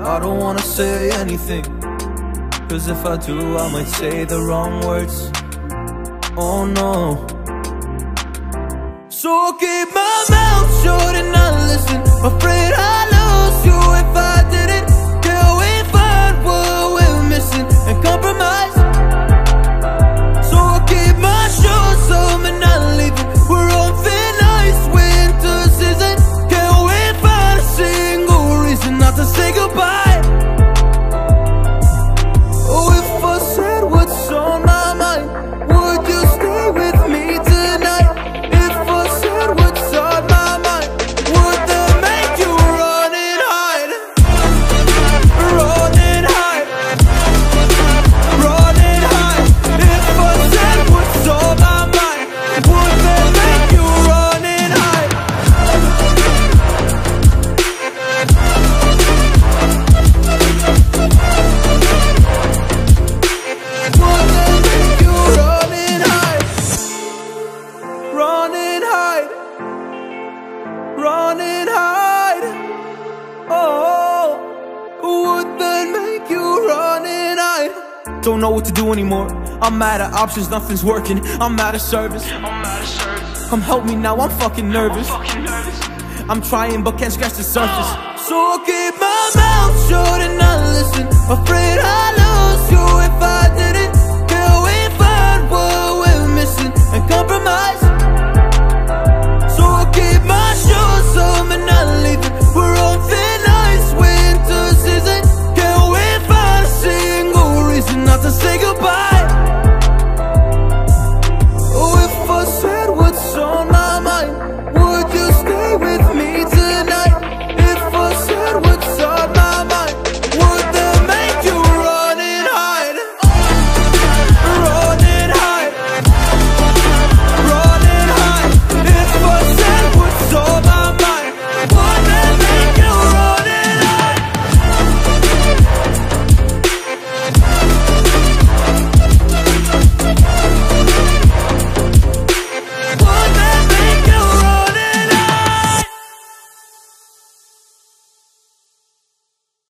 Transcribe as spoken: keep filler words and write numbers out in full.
I don't wanna say anything, cause if I do I might say the wrong words. Oh no. So I'll keep my mouth shut and not listen, afraid I'd lose you if I didn't. Can we find what we're missing and compromise? So I'll keep my shoes on and not leaving. We're on thin ice, winter season. Can we find a single reason not to say goodbye? Oh, if I said what's on my mind, would you stay with me tonight? If I said what's on my mind, would that make you run and hide? Run and hide, run and hide. If I said what's on my mind, would that make you run and hide? Would that make you run and hide? Run and hide, run and hide. Oh, would that make you run and hide? Don't know what to do anymore. I'm out of options, nothing's working. I'm out of service. I'm out of service. Come help me now, I'm fucking nervous. I'm fucking nervous. I'm trying but can't scratch the surface. So I'll keep my mouth shut and not listen, afraid I'd lose you if I didn't. Can we find what we're missing and compromise? So I'll keep my shoes on and not leaving. We're on thin ice, winter season. Can we find a single reason not to say goodbye?